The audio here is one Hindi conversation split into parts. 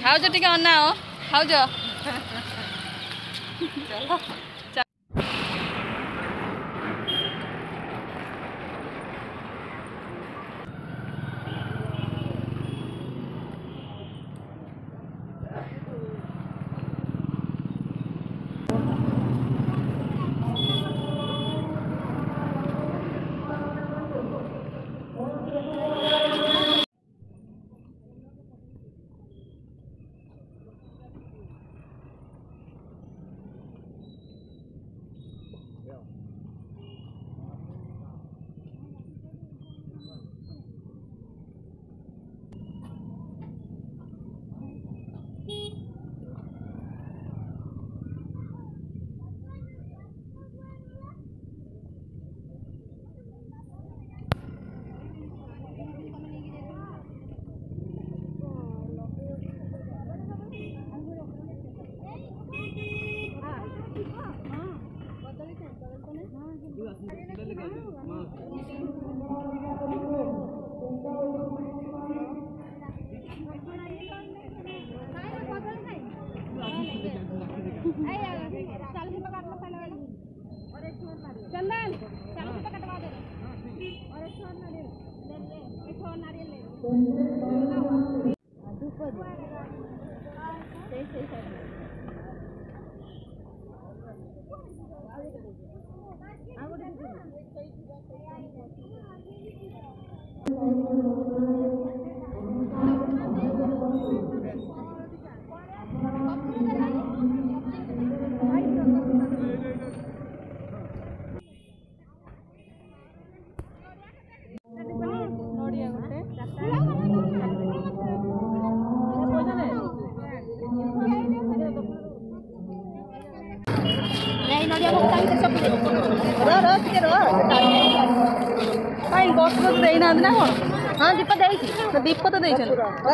भाउज टिके अनाओ भाउज चंदन कटवा दे और एक छोड़ नारियल ले ले एक छोड़ नारियल ले धूप सही बस देना ना कौन हाँ दीप दीप तो दे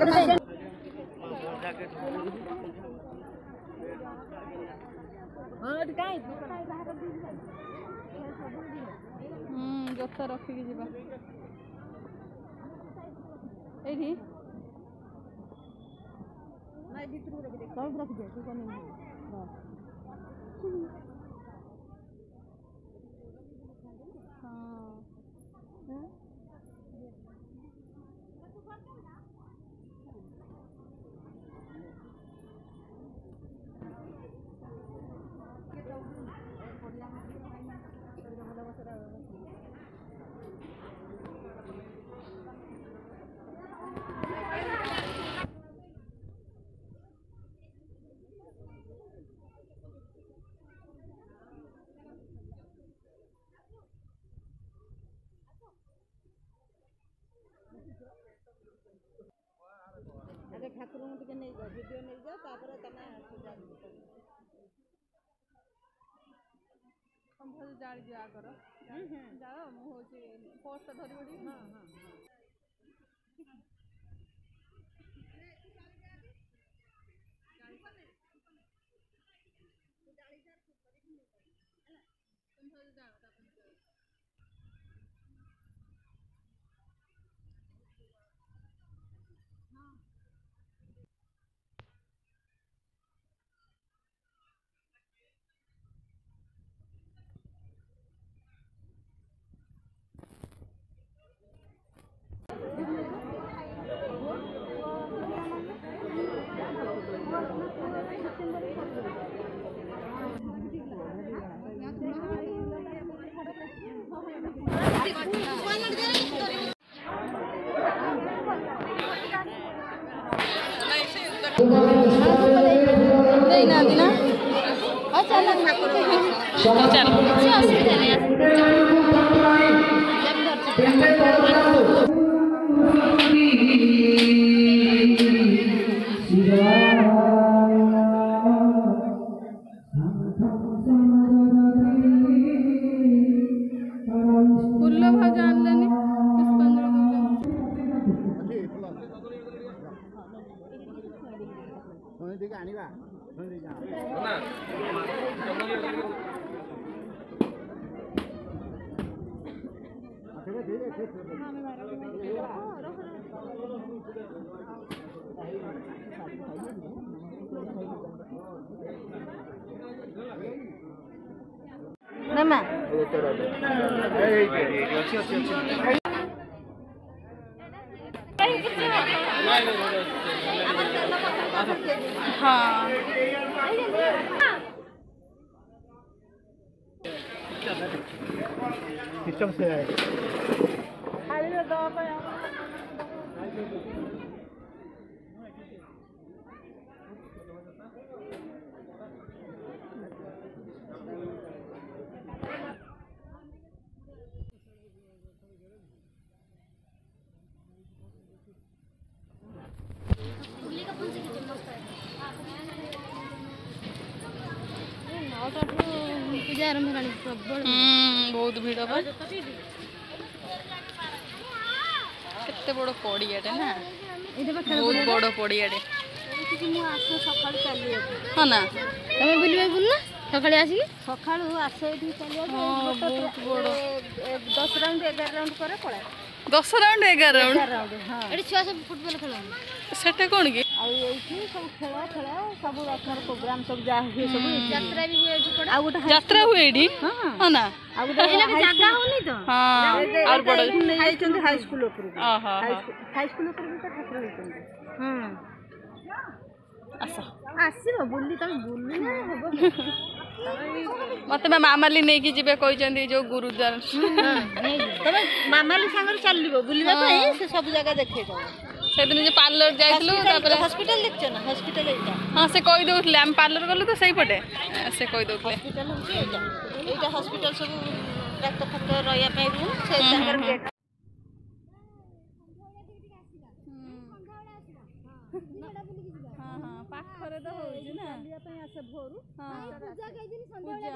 जोता रखिकी जीवा ये आगे ठाकुर टे नहीं जाओ वीडियो नहीं जाओ तापर तमे हम भल जाड़ दिया कर जाओ मु होची पोस्ट धरि बडी हां हां हाँ सिस्टम से है। पूजा आरंभ होगा प्रबल बहुत भीड़ बा केते बड़ पड़ियाटे ना बहुत बड़ पड़ियाटे हाँ ना तुम बुलवा बुलना सकाଳେ आसिकी सकाळू आस एठी चलिया बहुत बड़ 10 राउंड 11 राउंड करे पळे 10 राउंड 11 राउंड हां एठी छुआ सब फुटबॉल खेलन सेटा कोन की आ एठी सब खेला खेला सब रथर प्रोग्राम सब जा हुए सब यात्रा भी हुए एठी पड़ा आ गोटा यात्रा हुए एठी हां ना आ गोटा जागा होनी तो हां और बड़ नहीं आइचंदी हाई स्कूल ऊपर आहा हाई स्कूल ऊपर भी तो ठाकुर होइचंदी आसा आसीबो बुल्ली तम बुल्ली ना हबो मते मामाली नै कि जिबे कहिचंदी जो गुरुद्वार तमे मामाली संगर चलिबो बुलिबा पई से सब जगह देखे जाओ से दिन जे पार्लर जाइतलु तापर हॉस्पिटल देखछ ना हॉस्पिटल एटा हां से कहि दोथले हम पार्लर गलु तो सही पटे से कहि दोथले हॉस्पिटल एटा एटा हॉस्पिटल सब डॉक्टर फक्टर रहिया पे रूम से संगर गेट हां हां पाखरे तो होउजी ना लिया पे आसे भोरु हां पूजा के दिन संध्या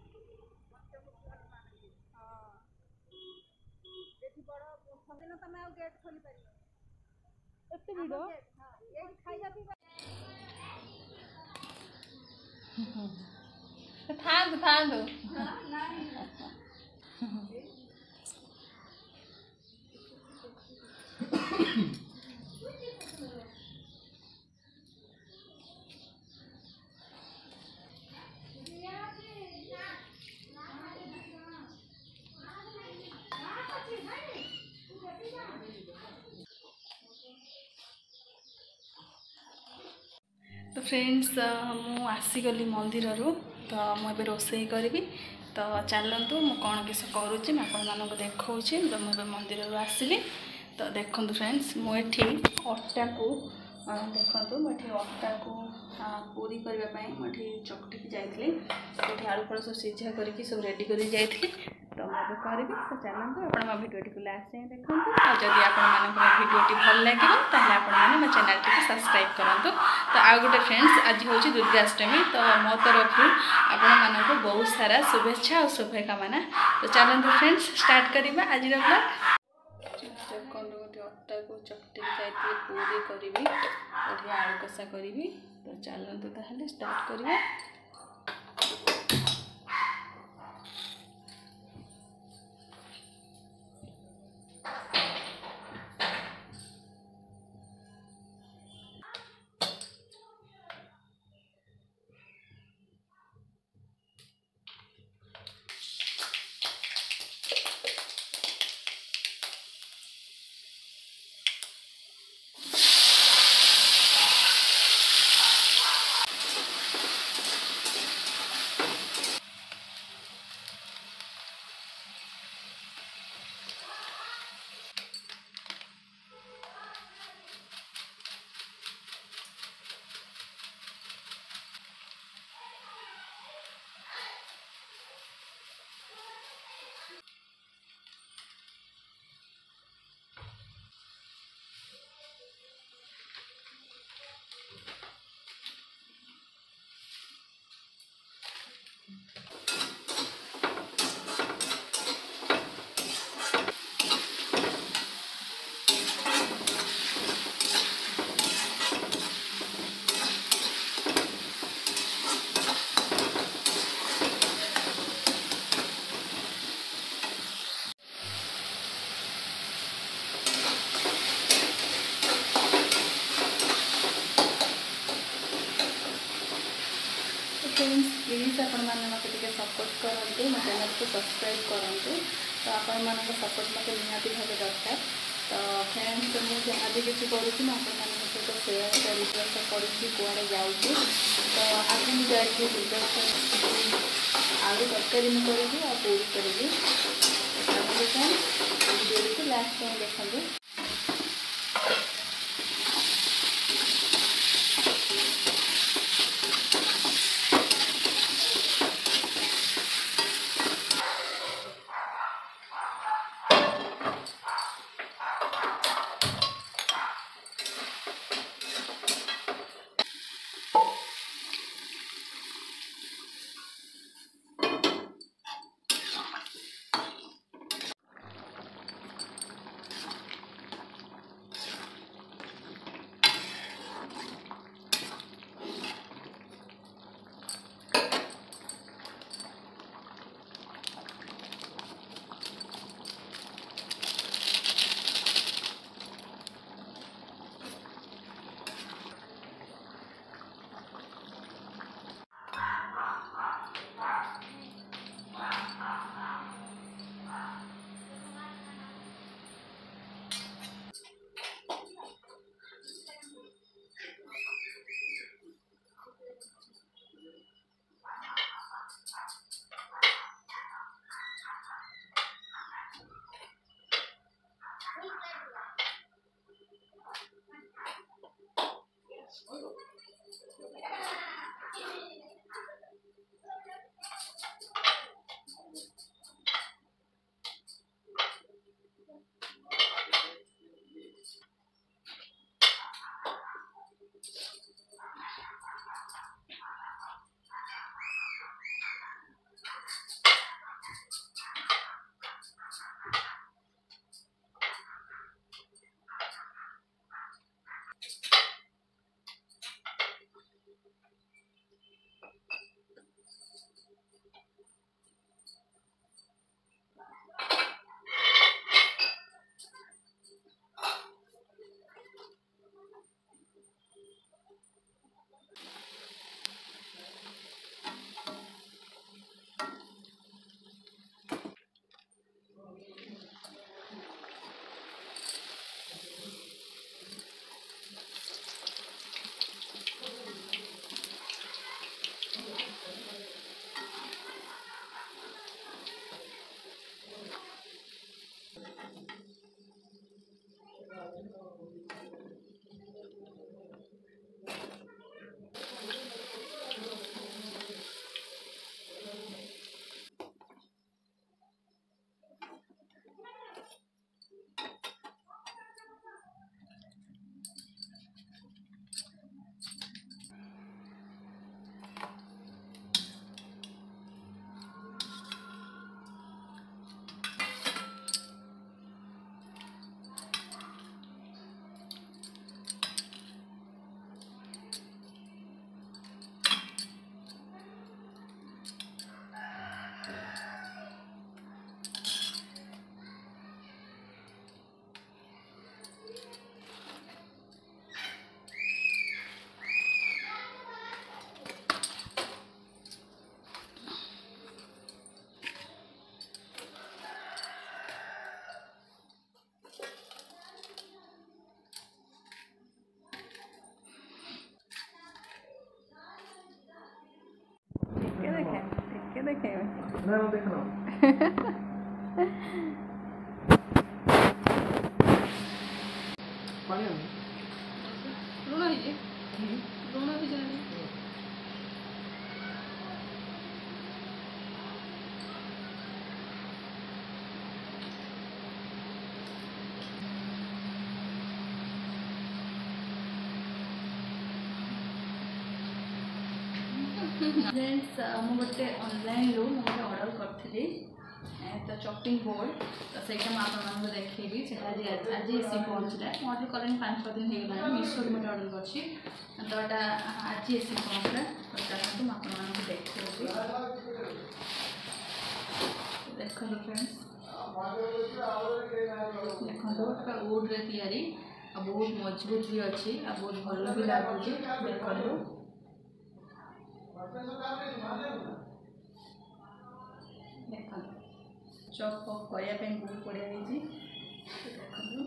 एठी बड़ संदिन तमे आ गेट खोली पारी एते भिडो हां एठी खाइया पीबा थांदो तो फ्रेंड्स मु आसीगली मंदिर तो मुझे रोसई करी तो चलतु मु कौन किस करुच्ची आपको देखा तो मुझे मंदिर आसली तो देखो फ्रेंड्स मुझे अटा को देखो मुझे अटा को पूरी करने मुझे चकटिकी जाइए ये आलू फल सब सीझा करके सब रेडी कर जाइए तो मुझे करी तो चलते आप भिडियो को लास्ट जाए देखो और जदि आपटी भल लगे तो मो चैनल टी सब्सक्राइब करूँ तो आउ गोटे फ्रेंड्स आज हूँ दुर्गाष्टमी तो मो तरफ आपण मानक बहुत सारा शुभेच्छा और शुभकामना तो चलते फ्रेंड्स स्टार्ट करवा आज ब्लॉग देखो गोटे अटा को चकटी जाइए पूरी करी बढ़िया आलू कषा करी तो चलते ताहले स्टार्ट करवा फ्रेंड्स प्लीज आपण मैंने मत सपोर्ट करते मो चैनल को सब्सक्राइब करूँ। तो आपण मान सपोर्ट मत निहाती भाव दरकार। तो फ्रेंड्स मुझे जहाँ भी किसी करुँच सहित सेयार करुँच कुआड़े जाऊँगी। तो आज मुझे आलू तरकारी मुझे करी आ पूरी करी वीडियो को लास्ट टाइम देखते। देखे लुण लुण फ्रेंड्स मु गोटे ऑनलाइन रू मुझे ऑर्डर करी तो चॉपिंग बोर्ड तो सहीटा मुझे देखी आज आसी पहुँचला ऑर्डर करें 5-6 दिन हो गला मीशो मुझे ऑर्डर कर तो आज आसी पहुँचला तो चलते मुझे देखी देखो फ्रेंड्स देखो वुड रे तैयारी बहुत मजबूत भी अच्छी बहुत भल भी लगुच देखो देखो चॉप करने बहुत बढ़िया है। देखो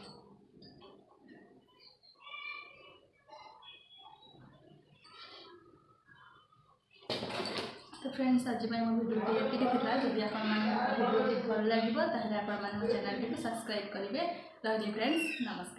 तो फ्रेंड्स आज मो वीडियो ये था। जब आप वीडियो भल लगे ताल आप चैनल को सब्सक्राइब करेंगे। रही फ्रेंड्स नमस्कार।